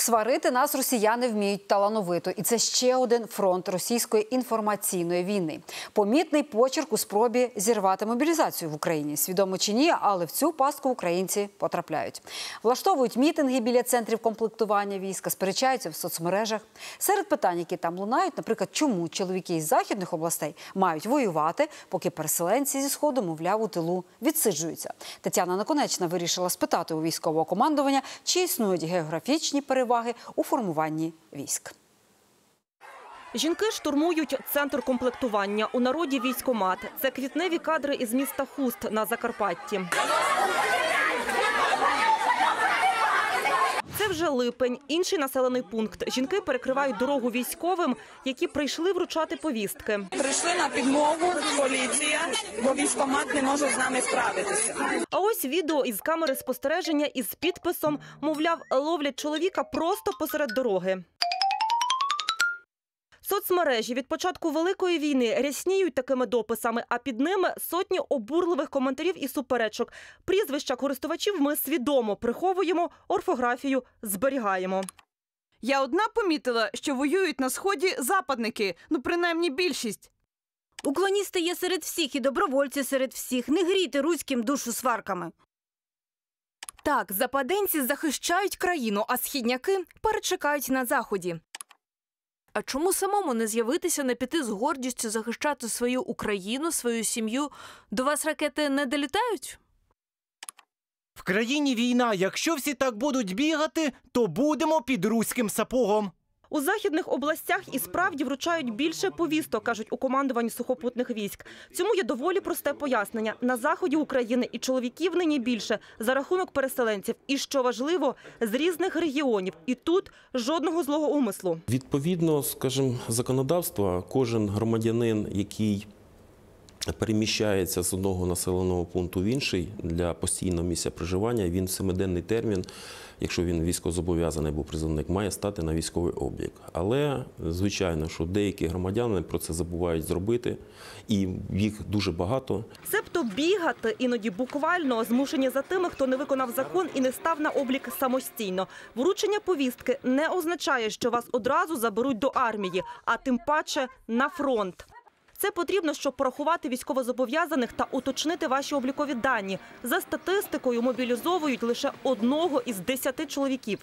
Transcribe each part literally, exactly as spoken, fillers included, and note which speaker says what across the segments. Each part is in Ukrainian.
Speaker 1: Сварити нас росіяни вміють талановито. І це ще один фронт російської інформаційної війни. Помітний почерк у спробі зірвати мобілізацію в Україні. Свідомо чи ні, але в цю пастку українці потрапляють. Влаштовують мітинги біля центрів комплектування війська, сперечаються в соцмережах. Серед питань, які там лунають, наприклад, чому чоловіки із західних областей мають воювати, поки переселенці зі Сходу, мовляв, у тилу відсиджуються. Тетяна Наконечна вирішила спитати у військового командування, чи існують географічні переваги у формуванні військ.
Speaker 2: Жінки штурмують центр комплектування. У народі – військкомат. Це квітневі кадри із міста Хуст на Закарпатті. Це вже липень, інший населений пункт. Жінки перекривають дорогу військовим, які прийшли вручати повістки.
Speaker 3: Прийшли на підмогу поліція, бо військкомат не може з нами справитися.
Speaker 2: А ось відео із камери спостереження із підписом, мовляв, ловлять чоловіка просто посеред дороги. Соцмережі від початку Великої війни рясніють такими дописами, а під ними сотні обурливих коментарів і суперечок. Прізвища користувачів ми свідомо приховуємо, орфографію зберігаємо.
Speaker 4: Я одна помітила, що воюють на Сході западники, ну принаймні більшість.
Speaker 5: Уклоністи є серед всіх і добровольці серед всіх. Не грійте руським душу сварками.
Speaker 6: Так, западенці захищають країну, а східняки перечекають на Заході. А чому самому не з'явитися, не піти з гордістю захищати свою Україну, свою сім'ю? До вас ракети не долітають?
Speaker 7: В країні війна. Якщо всі так будуть бігати, то будемо під руським сапогом.
Speaker 2: У західних областях і справді вручають більше повісток, кажуть у командуванні сухопутних військ. Цьому є доволі просте пояснення. На заході України і чоловіків нині більше за рахунок переселенців. І, що важливо, з різних регіонів. І тут жодного злого умислу.
Speaker 8: Відповідно, скажімо, законодавства, кожен громадянин, який переміщається з одного населеного пункту в інший для постійного місця проживання, він в семиденний термін, якщо він військовозобов'язаний або призовник, має стати на військовий облік. Але, звичайно, що деякі громадяни про це забувають зробити, і їх дуже багато.
Speaker 2: Себто бігати іноді буквально змушені за тими, хто не виконав закон і не став на облік самостійно. Вручення повістки не означає, що вас одразу заберуть до армії, а тим паче на фронт. Це потрібно, щоб порахувати військовозобов'язаних та уточнити ваші облікові дані. За статистикою мобілізовують лише одного із десяти чоловіків.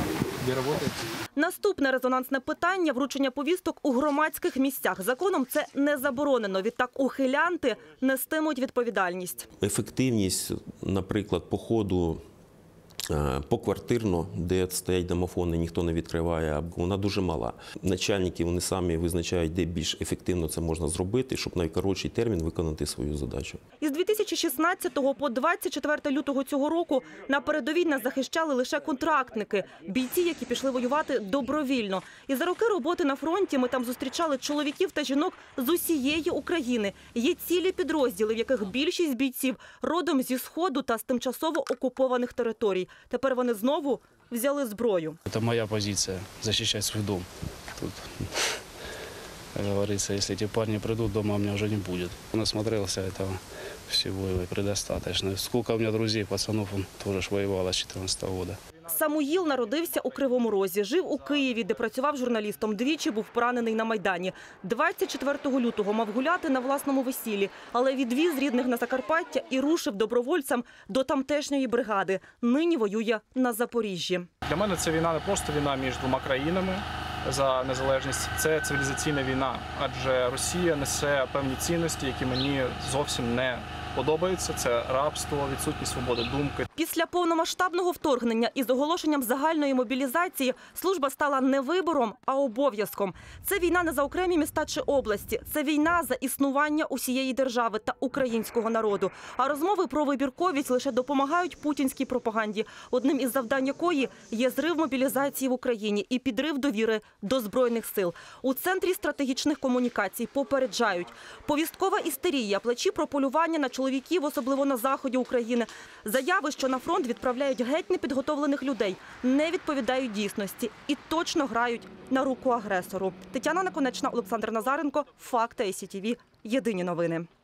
Speaker 2: Наступне резонансне питання – вручення повісток у громадських місцях. Законом це не заборонено. Відтак ухилянти нестимуть відповідальність.
Speaker 8: Ефективність, наприклад, походу поквартирно, де стоять домофони, ніхто не відкриває, вона дуже мала. Начальники, вони самі визначають, де більш ефективно це можна зробити, щоб в найкоротший термін виконати свою задачу.
Speaker 2: Із дві тисячі шістнадцятого по двадцять четверте лютого цього року на передовій нас захищали лише контрактники, бійці, які пішли воювати добровільно. І за роки роботи на фронті ми там зустрічали чоловіків та жінок з усієї України. Є цілі підрозділи, в яких більшість бійців родом зі Сходу та з тимчасово окупованих територій. Тепер вони знову взяли зброю.
Speaker 9: Це моя позиція – захищати свій дом. Тут, як говориться, якщо ці парні прийдуть, дома у мене вже не буде. Насмотрелся цього всього і предостаточно. Скільки у мене друзів, пацанів, він теж воював з чотирнадцятого року.
Speaker 2: Самуїл народився у Кривому Розі, жив у Києві, де працював журналістом. Двічі був поранений на Майдані. двадцять четвертого лютого мав гуляти на власному весіллі, але відвіз рідних на Закарпаття і рушив добровольцем до тамтешньої бригади. Нині воює на Запоріжжі.
Speaker 10: Для мене це війна не просто війна між двома країнами за незалежність, це цивілізаційна війна, адже Росія несе певні цінності, які мені зовсім не подобаються. Це рабство, відсутність свободи думки.
Speaker 2: Після повномасштабного вторгнення із оголошенням загальної мобілізації служба стала не вибором, а обов'язком. Це війна не за окремі міста чи області. Це війна за існування усієї держави та українського народу. А розмови про вибірковість лише допомагають путінській пропаганді, одним із завдань якої є зрив мобілізації в Україні і підрив довіри до Збройних сил. У Центрі стратегічних комунікацій попереджають. Повісткова істерія, плачі про полювання на чоловіків, особливо на заході України. Заяви, що на фронт відправляють геть непідготовлених людей, не відповідають дійсності і точно грають на руку агресору. Тетяна Наконечна, Олександр Назаренко, Факти ай сі ті ві. Єдині новини.